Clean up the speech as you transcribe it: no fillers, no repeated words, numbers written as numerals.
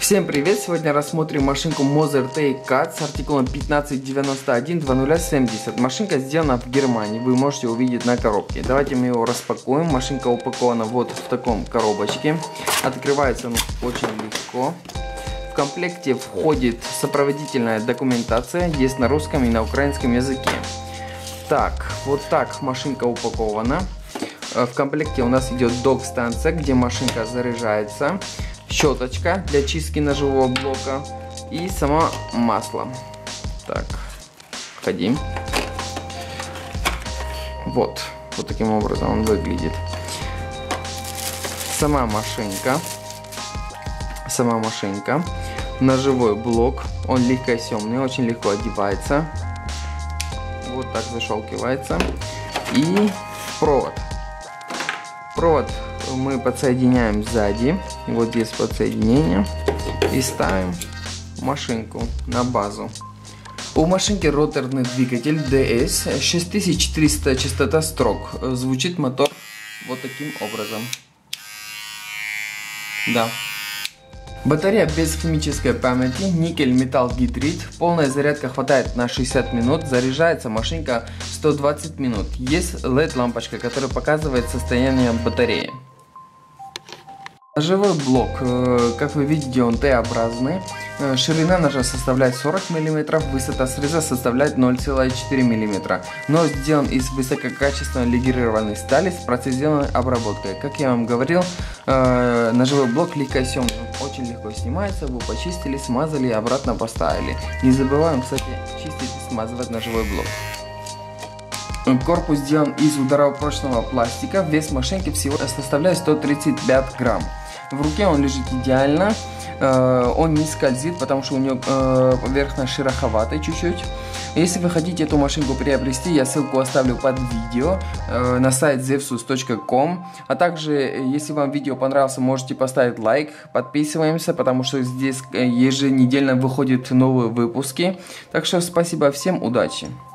Всем привет! Сегодня рассмотрим машинку Moser T-Cut с артикулом 1591-2070. Машинка сделана в Германии, вы можете увидеть на коробке. Давайте мы его распакуем. Машинка упакована вот в таком коробочке. Открывается он очень легко. В комплекте входит сопроводительная документация, есть на русском и на украинском языке. Так, вот так машинка упакована. В комплекте у нас идет док-станция, где машинка заряжается. Щеточка для чистки ножевого блока и само масло. Так, входим. Вот таким образом он выглядит. Сама машинка, ножевой блок, он легкосъемный, очень легко одевается. Вот так защелкивается. И провод мы подсоединяем сзади, вот здесь подсоединение, и ставим машинку на базу. У машинки роторный двигатель DS, 6400 частота строк. Звучит мотор вот таким образом. Да. Батарея без химической памяти, никель металл гидрид, полная зарядка хватает на 60 минут, заряжается машинка 120 минут. Есть LED лампочка, которая показывает состояние батареи. Ножевой блок, как вы видите, он Т-образный. Ширина ножа составляет 40 мм, высота среза составляет 0,4 мм. Но сделан из высококачественной легированной стали с прецизионной обработкой. Как я вам говорил, ножевой блок легкосъемный, очень легко снимается. Вы почистили, смазали и обратно поставили. Не забываем, кстати, чистить и смазывать ножевой блок. Корпус сделан из ударопрочного пластика. Вес машинки всего составляет 135 грамм. В руке он лежит идеально. Он не скользит, потому что у него поверхность шероховатая чуть-чуть. Если вы хотите эту машинку приобрести, я ссылку оставлю под видео на сайт zevsus.com. А также, если вам видео понравилось, можете поставить лайк, подписываемся, потому что здесь еженедельно выходят новые выпуски. Так что спасибо всем, удачи!